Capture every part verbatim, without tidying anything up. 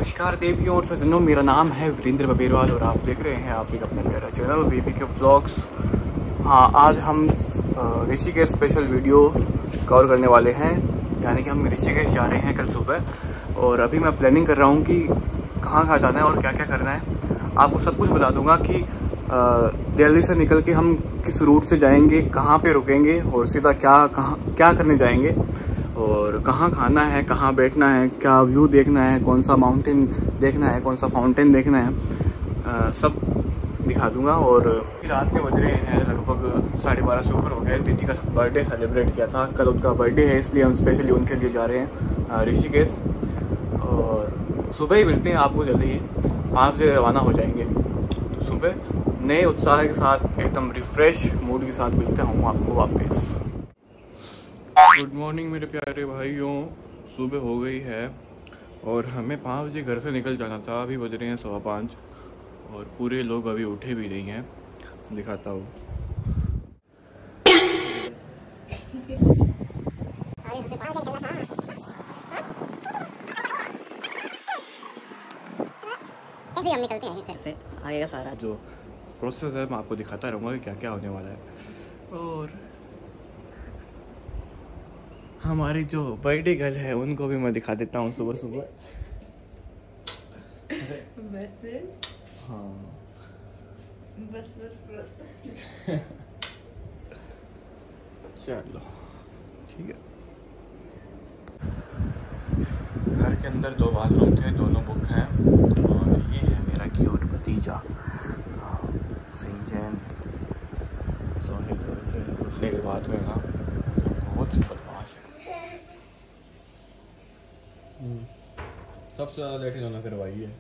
नमस्कार देवियों और सज्जनों, मेरा नाम है वीरेंद्र बबेरवाल और आप देख रहे हैं आप एक अपना प्यारा चैनल वीपी के व्लॉग्स। हाँ, आज हम ऋषिकेश स्पेशल वीडियो कवर करने वाले हैं, यानी कि हम ऋषिकेश जा रहे हैं कल सुबह। और अभी मैं प्लानिंग कर रहा हूँ कि कहाँ कहाँ जाना है और क्या क्या करना है। आपको सब कुछ बता दूँगा कि दिल्ली से निकल के हम किस रूट से जाएंगे, कहाँ पे रुकेंगे और सीधा क्या कहाँ क्या करने जाएंगे और कहाँ खाना है, कहाँ बैठना है, क्या व्यू देखना है, कौन सा माउंटेन देखना है, कौन सा फाउंटेन देखना है, आ, सब दिखा दूंगा। और रात के बज रहे हैं लगभग साढ़े बारह से ऊपर हो गए। दीदी का बर्थडे सेलिब्रेट किया था, कल उनका बर्थडे है, इसलिए हम स्पेशली उनके लिए जा रहे हैं ऋषिकेश। और सुबह ही मिलते हैं आपको, जल्दी ही पाँच बजे रवाना हो जाएंगे। तो सुबह नए उत्साह के साथ, एकदम रिफ्रेश मूड के साथ मिलते हूँ आपको वापस। गुड मॉर्निंग मेरे प्यारे भाइयों, सुबह हो गई है और हमें पाँच बजे घर से निकल जाना था। अभी बज रहे हैं सवा पाँच और पूरे लोग अभी उठे भी नहीं हैं। दिखाता हूँ। हम निकलते हैं घर से, आएगा सारा जो प्रोसेस है मैं आपको दिखाता रहूँगा कि क्या क्या होने वाला है। और हमारी जो बर्थडे गर्ल है उनको भी मैं दिखा देता हूँ सुबह सुबह। वैसे हाँ बस बस बस चलो ठीक है। घर के अंदर दो बाथरूम थे, दोनों बुक हैं। और ये है मेरा क्यूट भतीजा सिंचन। सोने से उठने के बाद में ना बहुत बदमाश है। सबसे ज़्यादा लेट इन्होंने करवाई है।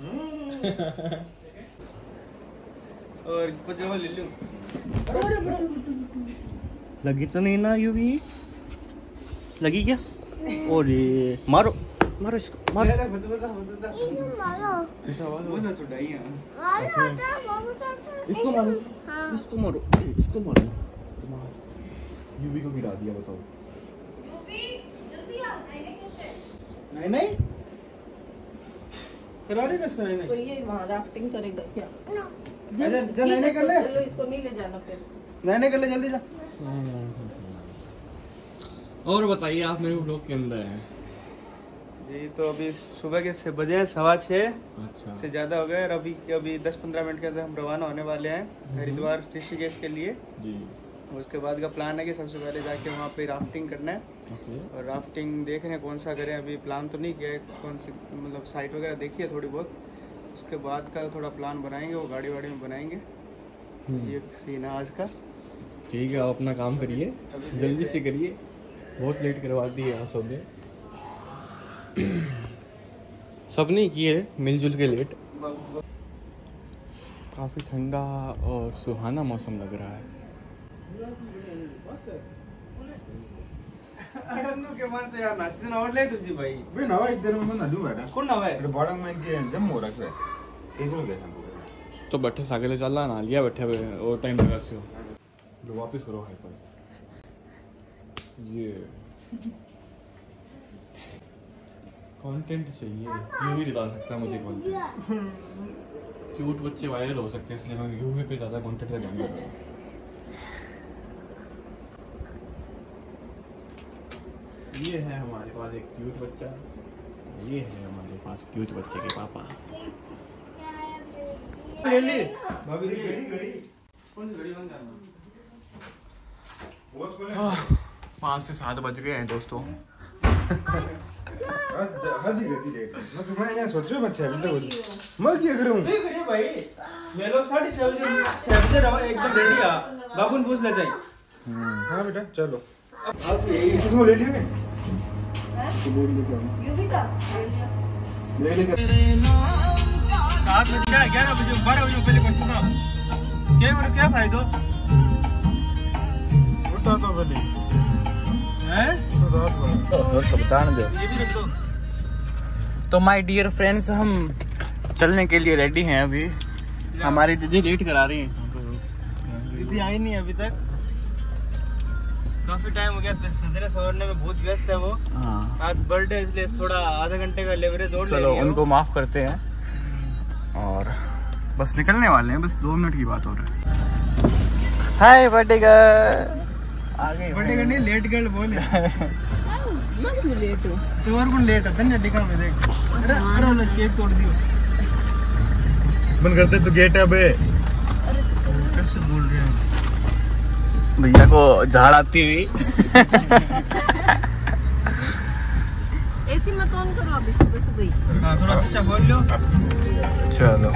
और पजामा ले लूं। लगी तो नहीं ना यूवी? लगी क्या? और ये मारो मारो इसको मारो। बता बता बता ऐसा आवाज वो ना छुड़ाई है। इसको मारो इसको मारो इसको मारो। बदमाश यूवी को गिरा दिया। बताओ नहीं नहीं करा रही इसको। नहीं तो नहीं ये वहाँ राफ्टिंग करेगा क्या? अच्छा चल नहीं कर ले। चलो इसको नहीं ले जाना फिर। नहीं नहीं कर ले, जल्दी जा। और बताइए, आप मेरे ब्लॉग के अंदर हैं जी। तो अभी सुबह के छः बजे हैं, सवा छः अच्छा से ज़्यादा हो गए। और अभी अभी दस पंद्रह मिनट के अंदर हम रवाना होने वाले हैं हरिद्वार ऋषिकेश के लिए। जी। उसके बाद का प्लान है कि सबसे पहले जाके वहाँ पे राफ्टिंग करना है। ओके। और राफ्टिंग देख रहे हैं कौन सा करें, अभी प्लान तो नहीं किया है, कौन सी मतलब साइट वगैरह देखी है थोड़ी बहुत। उसके बाद का थोड़ा प्लान बनाएंगे, वो गाड़ी वाड़ी में बनाएंगे। ये सीन है आज का। ठीक है, आप अपना काम करिए, जल्दी से करिए, बहुत लेट करवा दी है सब ने। सब ने किए मिलजुल के लेट। काफ़ी ठंडा और सुहाना मौसम लग रहा है। के मन से यार नासिन और लेट हो जी भाई। बे नवा इधर में ना लू बेटा। कौन ना है? अरे बड़ा में के जम हो रखा है। इधर गया था। तो बैठे सागले चल रहा ना लिया बैठे हुए और टाइम लगा से हो वापस करो हाई फाई। ये कंटेंट चाहिए, यू ही दिला सकता है मुझे कंटेंट। क्यूट बच्चे वायरल हो सकते हैं, इसलिए मैं यूवी पे ज़्यादा कंटेंट का ध्यान दे रहा हूँ। ये है हमारे पास एक क्यूट बच्चा, ये है हमारे पास क्यूट बच्चे के पापा। ले ली भाभी री घड़ी घड़ी कौन सी घड़ी बंद करना? वॉच खोले। पाँच से सात बज गए हैं दोस्तों। हद ही रहती लेट। मैं तुम्हें यहाँ सोचो बच्चे अभी तक मैं क्या करूँ? नहीं करिए भाई, ये लोग साढ़े छः बजे छः बजे रहो एकदम रेडी आ। बाबू ने पूछ ले जाए। हाँ बेटा चलो। आप इसको ले लियो। यूवी का ले ले सात बजे क्या ग्यारह बजे बारह बजे पहले कर दूंगा। क्या मेरे क्या फायदा? उठा तो पहले हैं? और सब बताने दो। ये भी रख दो। तो माय डियर फ्रेंड्स, हम चलने के लिए रेडी हैं। अभी हमारी दीदी लेट करा रही हैं। दीदी आई नहीं अभी तक। काफी टाइम हो गया, सजने संवरने में बहुत व्यस्त है वो। हाँ आज बर्थडे इसलिए थोड़ा आधा घंटे का लेवरेज और चलो उनको माफ करते हैं और बस निकलने वाले हैं, बस दो मिनट की बात हो रही है। हाय बर्थडे गर्ल आ गई। बर्थडे करनी लेट गर्ल बोले मैं लेट हूँ तो और कौन लेट है धन्य टिका में देख। अरे अरे केक तोड़ दियो बंद करते तो गेट है बे। कैसे बोल रहे हैं भैया को झाड़ आती हुई। एसी मत ऑन करो अभी सुबह सुबह ही। हाँ थोड़ा अच्छा बोल लो। चलो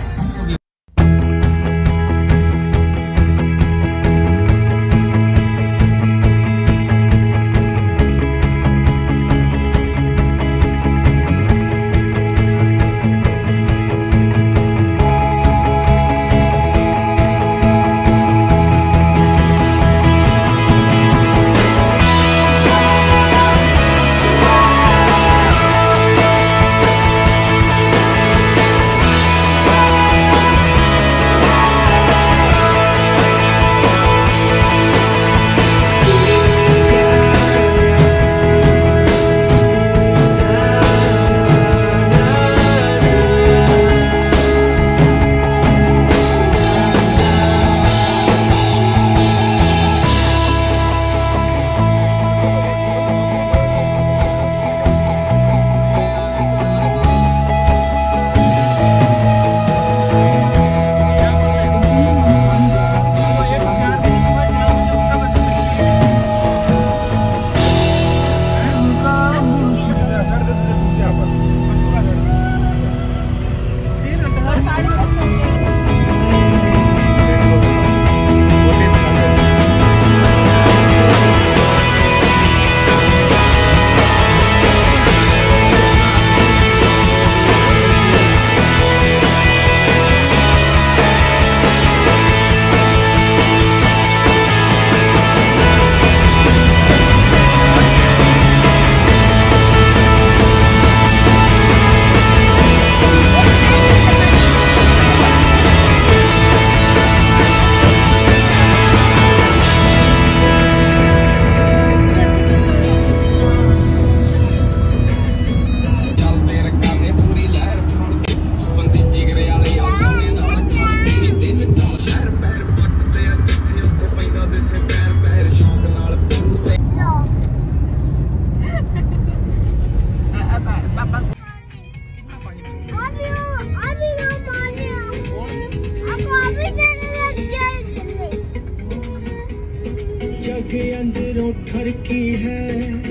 के अंदरों ठरकी है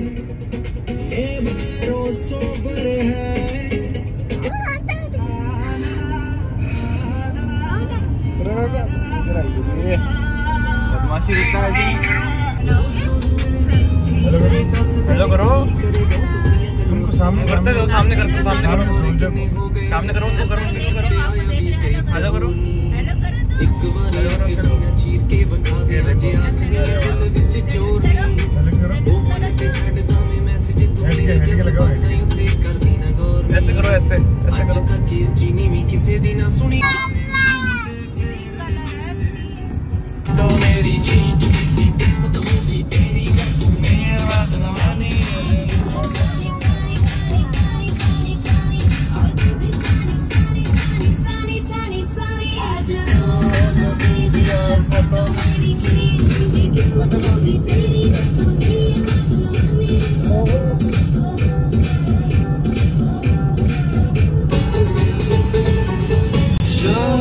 ए बारो सोबर है बदमाशी रहता है जी। हेलो करो तुमको सामने करते रहो, सामने करते सामने करो सामने करो उनको करो उनको करो आजा करो एक बार किसी ने चीर के बखा दिया जे आंख दी दिल विच चोर नी ओ मन ते छड़दा मैं मैसेज तू मेरे जज्बातां उत्ते कर दी ना गौर ऐसे करो ऐसे ऐसे आज करो तक जीनी भी किसी दी ना सुनी तो मेरी चीज किस्मत होगी तेरी कर तू मेरी बात ना मानी So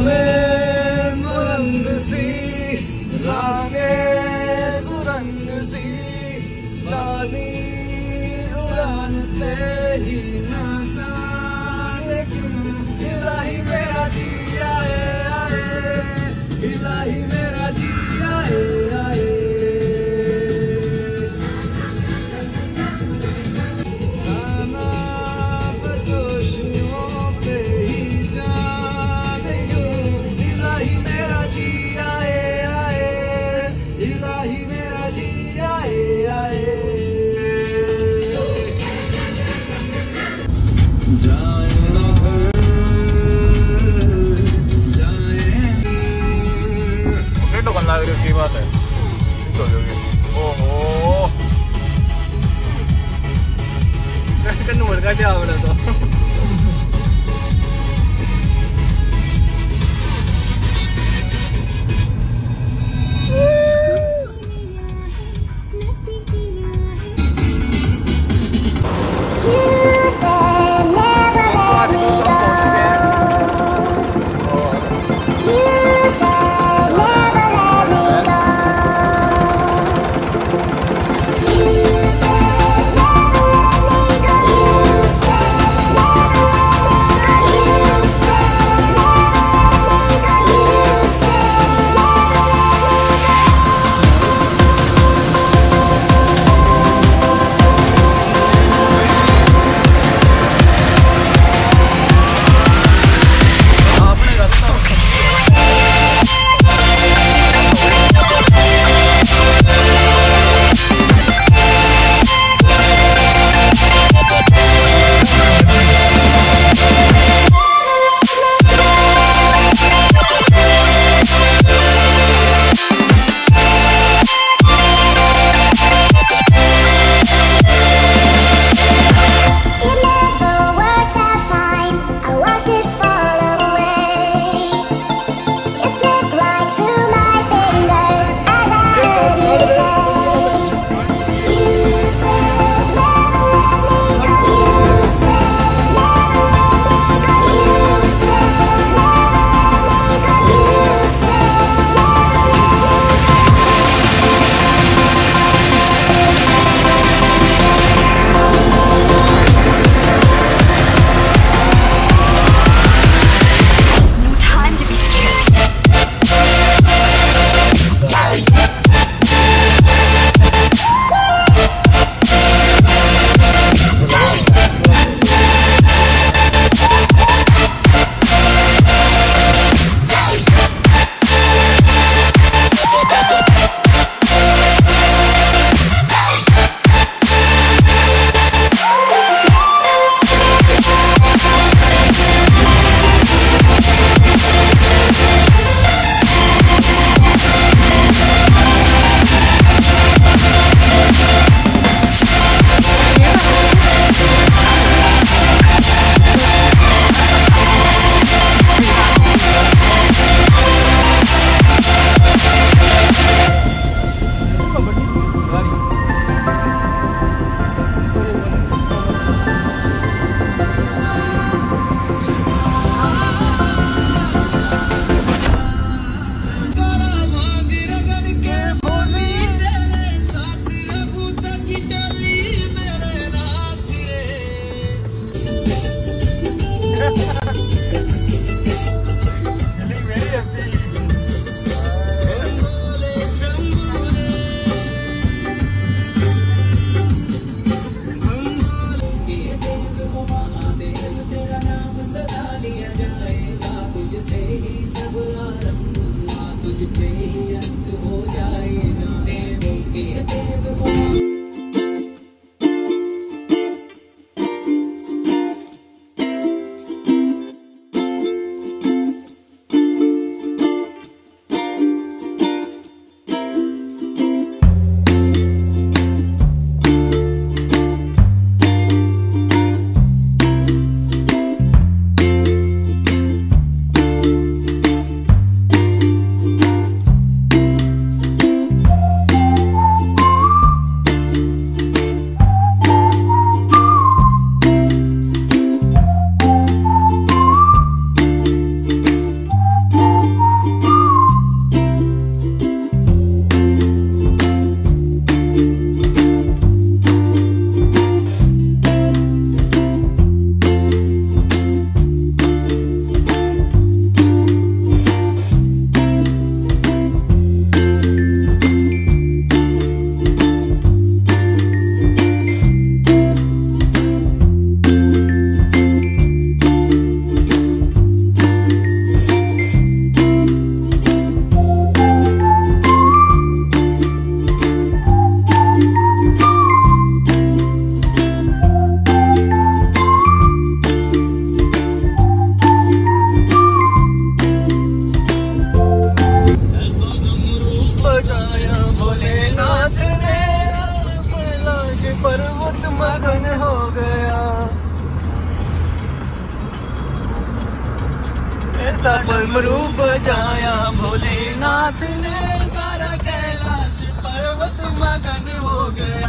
सा डमरू बजाया भोलेनाथ ने, सारा कैलाश पर्वत मगन हो गया।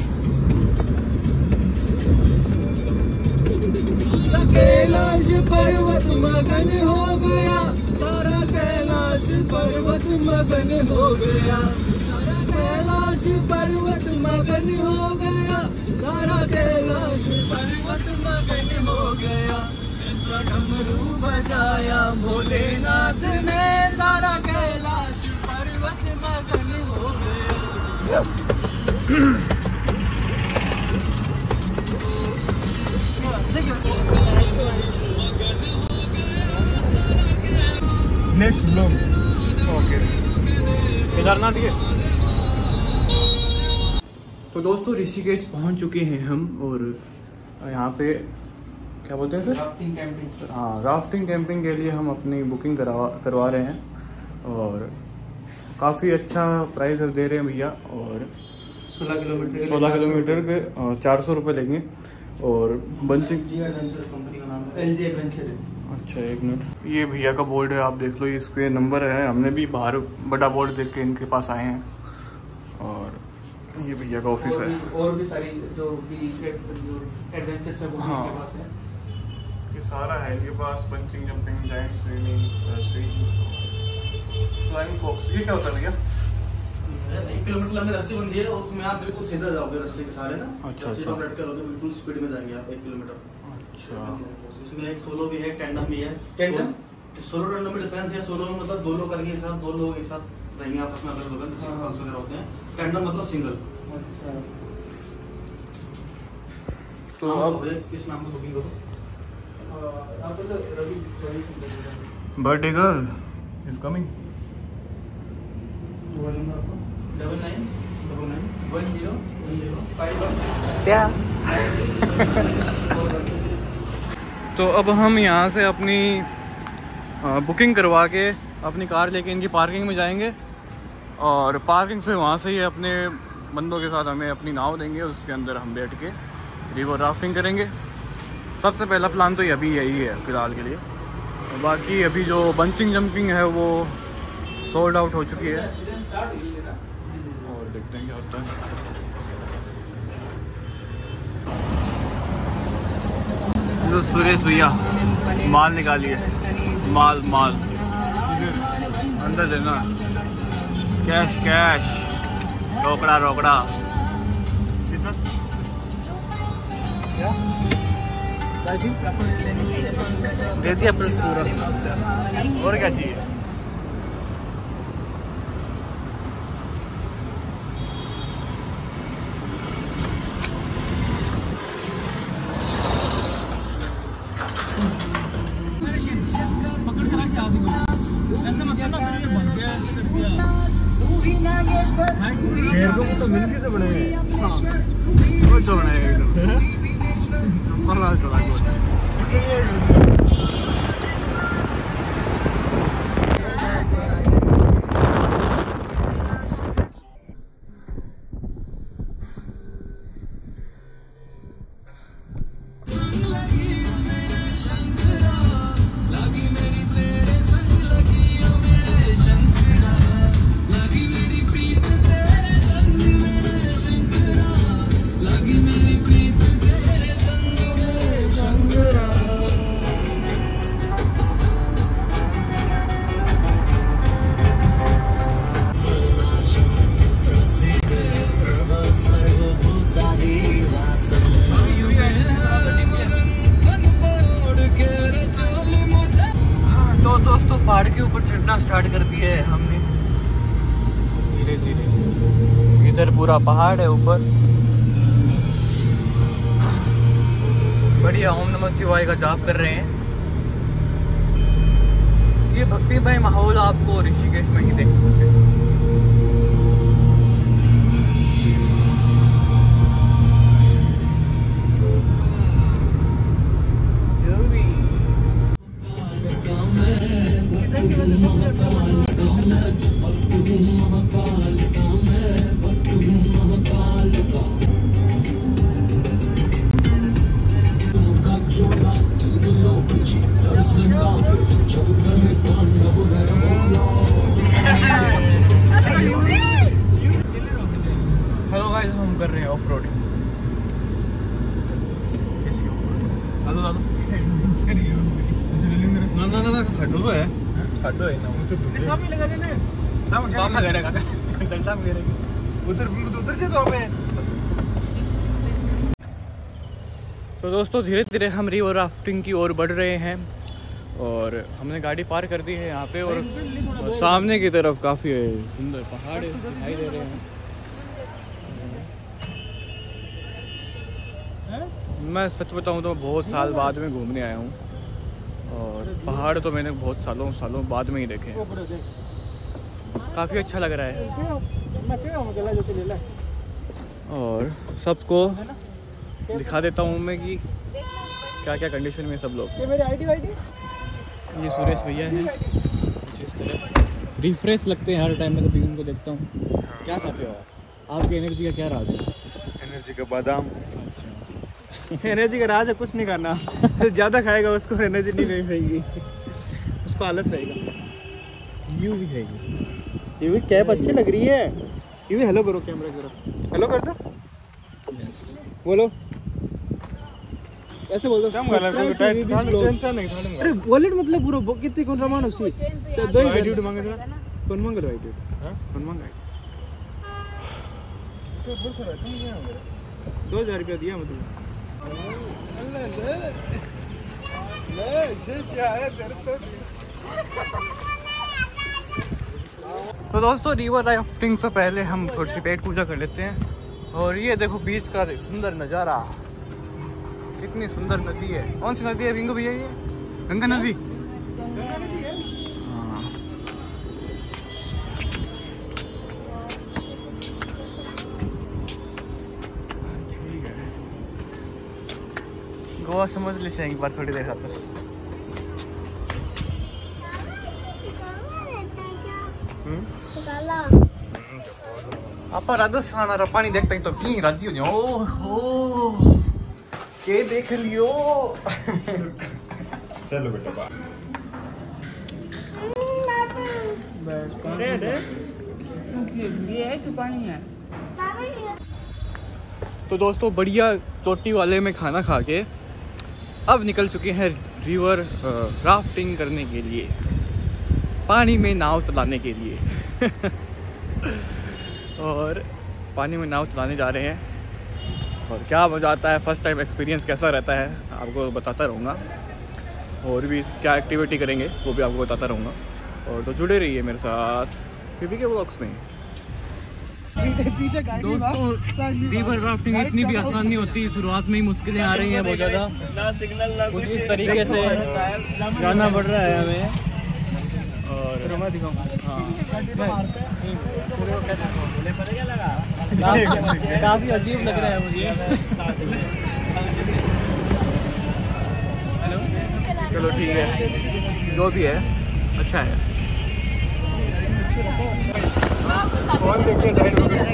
कैलाश पर्वत मगन हो गया, सारा कैलाश पर्वत मगन हो गया, सारा कैलाश पर्वत मगन हो गया, सारा कैलाश पर्वत मगन हो गया। ऐसा डमरू बजाया भोलेनाथ ने, सारा कैलाश पर्वत मगन हो गया। नेक्स्ट ब्लॉग ओके केदारनाथ के। तो दोस्तों ऋषिकेश पहुंच चुके हैं हम, और यहाँ पे क्या बोलते हैं सर, राफ्टिंग कैंपिंग। हाँ राफ्टिंग कैंपिंग के लिए हम अपनी बुकिंग करवा करवा रहे हैं, और काफ़ी अच्छा प्राइस दे रहे हैं भैया। और सोलह किलोमीटर सोलह किलोमीटर के चार सौ रुपये लेंगे। और बंचिंग एडवेंचर कंपनी का नाम है, एल जी एडवेंचर है। अच्छा एक मिनट, ये भैया का बोर्ड है, आप देख लो, इस पे नंबर है। हमने भी बाहर बड़ा बोर्ड देख के इनके पास आए हैं, और ये भैया का ऑफिस है। और भी सारी जो भी एडवेंचर है वो हाँ। इनके पास है। ये सारा है इनके पास, bungee jumping, giant swing, flying fox. ये क्या होता है भैया? एक किलोमीटर लंबी रस्सी बन है, उसमें आप बिल्कुल सीधा जाओगे रस्सी के सहारे ना। अच्छा, रस्सी अच्छा। को लटका लोगे, बिल्कुल स्पीड में जाएंगे आप एक किलोमीटर। अच्छा इसमें एक सोलो भी है, टैंडम भी है। टैंडम? सोलो टैंडम में डिफरेंस है। सोलो में मतलब दो लोग करके एक साथ, दो लोग एक साथ रहेंगे आपस में, अगल बगल जैसे कपल्स वगैरह होते हैं। टैंडम मतलब सिंगल। अच्छा तो अब किस नाम की बुकिंग करो? आप तो Ravi Ravi birthday girl is coming. Mobile number आपका double nine double nine one zero one zero five one क्या? तो अब हम यहाँ से अपनी बुकिंग करवा के अपनी कार लेके इनकी पार्किंग में जाएंगे, और पार्किंग से वहाँ से ही अपने बंदों के साथ हमें अपनी नाव देंगे, उसके अंदर हम बैठ के रिवर राफ्टिंग करेंगे। सबसे पहला प्लान तो अभी यही है फ़िलहाल के लिए। बाकी अभी जो बंचिंग जंपिंग है वो सोल्ड आउट हो चुकी है, और देखते हैं क्या होता है। जो सुरेश भैया माल निकालिए, माल माल अंदर देना, कैश कैश, रोकड़ा रोकड़ा। कितना दे दिया प्लस पूरा, और क्या चाहिए? शेर को तो मिलके से बने हैं। वो छोड़ना है एकदम मरना छोड़ा को। तो दोस्तों पहाड़ के ऊपर चढ़ना स्टार्ट कर दिया है हमने धीरे धीरे। इधर पूरा पहाड़ है ऊपर, बढ़िया ओम नमः शिवाय का जाप कर रहे हैं। ये भक्तिमय माहौल आपको ऋषिकेश में ही देखने को मिलेगा। Dर्शन कर रहे हैं ऑफ रोड। कैसी ऑफ रोड? हेलो हेलो ना ना ना खड्डो तो है, खड्डो है ना। सामने लगा देना, सामने सामने लगा देगा डंडा में गिरेगी। उधर उधर से तो हमें। तो दोस्तों धीरे धीरे हम रिवर राफ्टिंग की ओर बढ़ रहे हैं और हमने गाड़ी पार कर दी है यहाँ पे। और, और सामने की तरफ काफ़ी सुंदर पहाड़ दिखाई दे रहे हैं। मैं सच बताऊँ तो बहुत साल बाद में घूमने आया हूँ और पहाड़ तो मैंने बहुत सालों सालों बाद में ही देखे हैं। काफ़ी अच्छा लग रहा है और सबको दिखा देता हूँ मैं कि क्या क्या कंडीशन में सब लोग। ये मेरी आईडी वाईडी, ये सुरेश भैया हैं कुछ इस तरह रिफ्रेश लगते हैं हर टाइम में जब भी उनको देखता हूँ। क्या खाते हो आप? आपकी एनर्जी का क्या राज है? एनर्जी का बादाम। अच्छा एनर्जी का राज है कुछ नहीं करना। जो ज़्यादा खाएगा उसको एनर्जी नहीं रहेगी, उसको आलस रहेगा। यू भी है ये भी कैप अच्छी लग रही है। ये भी हेलो करो कैमरा की तरफ, हेलो कर दो। यस बोलो ऐसे बोल दो। अरे वॉलेट मतलब पूरा कितनी कौन सामान उसी दो ही ड्यूटी मांगे था। कौन मांग रहा है ड्यूटी? कौन मांग रहा है? दो हजार रुपया दिया मतलब। तो दोस्तों रिवर राफ्टिंग से पहले हम थोड़ी सी पेट पूजा कर लेते हैं। और ये देखो बीच का सुंदर नज़ारा, कितनी सुंदर नदी है। कौन सी नदी है बिंगो भैया? ये गंगा नदी। हाँ ठीक है, गोवा समझ ले एक बार थोड़ी देर खातर। आप राजस्थान आ पानी देखते हैं तो की राजी हो जाओ। ओहो के देख लियो। चलो बेटा ये है जो पानी है। तो दोस्तों बढ़िया चोटी वाले में खाना खा के अब निकल चुके हैं रिवर राफ्टिंग करने के लिए, पानी में नाव चलाने के लिए। और पानी में नाव चलाने जा रहे हैं और क्या मज़ा आता है, फर्स्ट टाइम एक्सपीरियंस कैसा रहता है आपको बताता रहूँगा। और भी क्या एक्टिविटी करेंगे वो भी आपको बताता रहूँगा। और तो जुड़े रहिए मेरे साथ पीपी के ब्लॉग्स में। दोस्तों रिवर राफ्टिंग इतनी भी आसान नहीं होती, शुरुआत में ही मुश्किलें आ रही हैं बहुत ज़्यादा। कुछ इस तरीके से जाना पड़ रहा है हमें। और हाँ काफ़ी अजीब लग रहा है मुझे। चलो ठीक है, जो भी है अच्छा है। कौन देखिए डाइट वगैरह।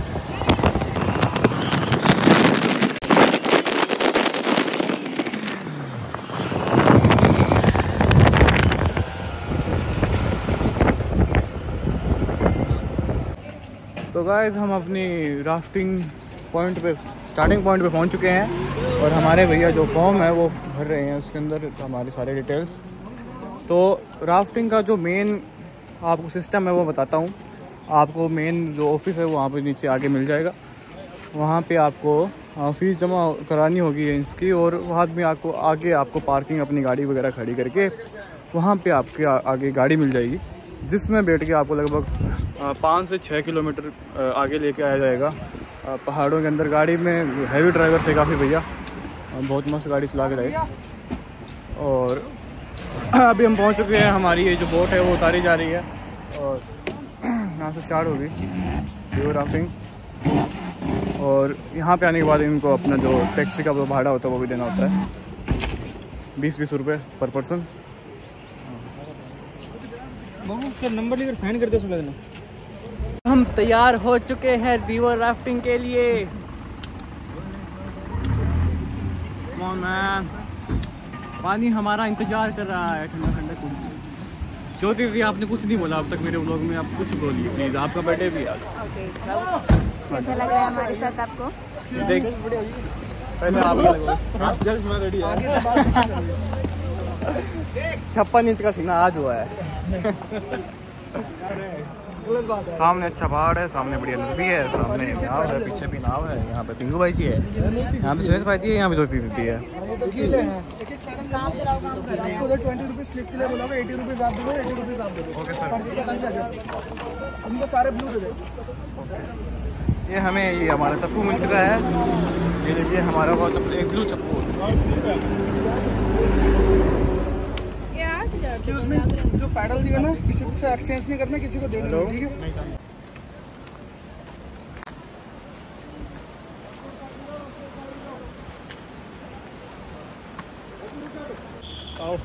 तो गाइस हम अपनी राफ्टिंग पॉइंट पे स्टार्टिंग पॉइंट पे पहुंच चुके हैं और हमारे भैया जो फॉर्म है वो भर रहे हैं, उसके अंदर हमारे सारे डिटेल्स। तो राफ्टिंग का जो मेन आपको सिस्टम है वो बताता हूँ। आपको मेन जो ऑफिस है वो वहाँ पे नीचे आगे मिल जाएगा। वहाँ पे आपको फ़ीस जमा करानी होगी इसकी, और वहाँ में आपको आगे आपको पार्किंग अपनी गाड़ी वगैरह खड़ी करके वहाँ पे आपके आगे गाड़ी मिल जाएगी, जिसमें बैठ के आपको लगभग पाँच से छः किलोमीटर आगे लेके आया जाएगा पहाड़ों के अंदर। गाड़ी में हैवी ड्राइवर थे काफ़ी भैया, बहुत मस्त गाड़ी चला के लाए। और अभी हम पहुंच चुके हैं, हमारी ये जो बोट है वो उतारी जा रही है और यहाँ से स्टार्ट होगी रिवर राफ्टिंग। और यहाँ पे आने के बाद इनको अपना जो टैक्सी का जो भाड़ा होता है वो भी देना होता है, बीस बीस रुपये पर पर्सन। नंबर लेकर साइन कर दो सुना देना। हम तैयार हो चुके हैं रिवर राफ्टिंग के लिए। पानी हमारा इंतजार कर रहा है ठंडा ठंडा कुछ। ज्योति जी आपने कुछ नहीं बोला अब तक मेरे व्लॉग में, आप कुछ बोलिए प्लीज़, आपका बर्थडे भी है। कैसा लग रहा है हमारे साथ आपको? देख पहले आप छप्पन इंच का सीना आज हुआ है। सामने अच्छा पहाड़ है, सामने बढ़िया नदी है, सामने नाव है, पीछे भी नाव है। यहाँ पे पिंगू भाई जी है, यहाँ पे सुरेश भाई जी है, यहाँ पे दोस्ती दीदी है। Okay sir. ये हमें ये हमारा चप्पू मिल चुका है। ये देखिए हमारा वो चप्पू, एक ब्लू चप्पू। एक्सक्यूज मी, जो पैडल दिया ना किसी को से एक्सचेंज नहीं करना, किसी को देना नहीं, ठीक है? आओ।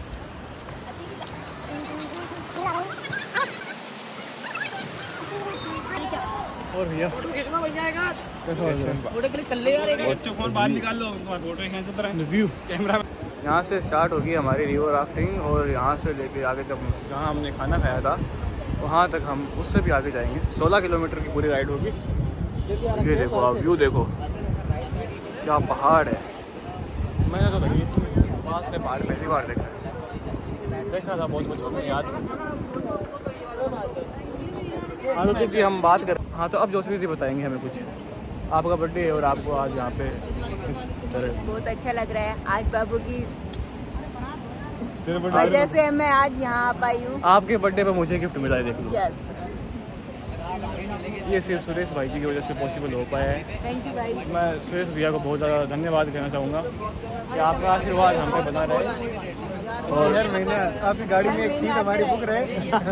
और भैया फोटो खींचना भैया आएगा। फोटो के लिए कर ले यार, एक बच्चों फोन बाहर निकाल लो, तुम्हारा फोटो खींच रहा है। View camera. यहाँ से स्टार्ट होगी हमारी रिवर राफ्टिंग और यहाँ से लेके आगे जब जहाँ हमने खाना खाया था वहाँ तक हम उससे भी आगे जाएंगे। सोलह किलोमीटर की पूरी राइड होगी। ये देखो आप व्यू देखो, क्या पहाड़ है। मैंने तो लगी पास से पहाड़ पहली बार देखा है, देखा था बहुत बचपन में याद। हाँ तो ठीक है हम बात कर। हाँ तो अब जोशी जी बताएंगे हमें कुछ। आपका बर्थडे है और आपको आज यहाँ पे इस तरह बहुत अच्छा लग रहा है। आज बाबू की वजह से मैं आज यहाँ आ पाई हूँ। आपके बर्थडे पे मुझे गिफ्ट मिला है, देख लो। यस, ये सिर्फ सुरेश भाई जी की वजह से पॉसिबल हो पाया है। थैंक यू भाई। मैं सुरेश भैया को बहुत ज़्यादा धन्यवाद कहना चाहूँगा कि आपका आशीर्वाद हम पे बना रहे। और हर महीने आपकी गाड़ी में एक सीट हमारी बुक रहे।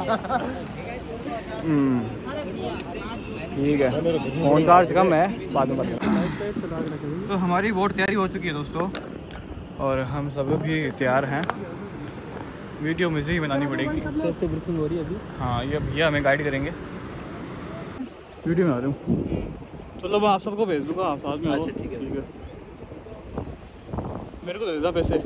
ठीक है, फोन चार्ज कम है, बाद में बात। तो हमारी बोट तैयारी हो चुकी है दोस्तों और हम सब भी तैयार हैं। वीडियो मुझे ही बनानी पड़ेगी। सेफ्टी ब्रीफिंग हो रही है अभी। हाँ ये भैया हमें गाइड करेंगे। वीडियो बना रहा हूँ, चलो मैं आप सबको भेज दूँगा, आप साथ में। अच्छा ठीक है, ठीक है। मेरे को दे देता पैसे।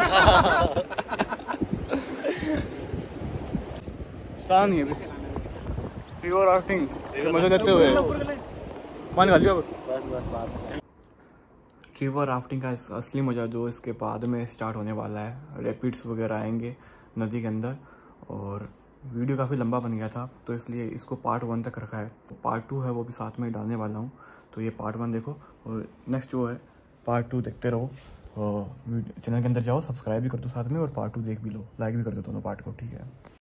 नहीं है रिवर राफ्टिंग मजा लेते हुए मान खा लिया बस बस बात। रिवर राफ्टिंग का असली मजा जो इसके बाद में स्टार्ट होने वाला है। रैपिड्स वगैरह आएंगे नदी के अंदर और वीडियो काफ़ी लंबा बन गया था तो इसलिए इसको पार्ट वन तक रखा है। तो पार्ट टू है वो भी साथ में डालने वाला हूँ। तो ये पार्ट वन देखो और नेक्स्ट जो है पार्ट टू देखते रहो। और चैनल के अंदर जाओ, सब्सक्राइब भी कर दो साथ में और पार्ट टू देख भी लो, लाइक भी कर दो दोनों पार्ट को, ठीक है।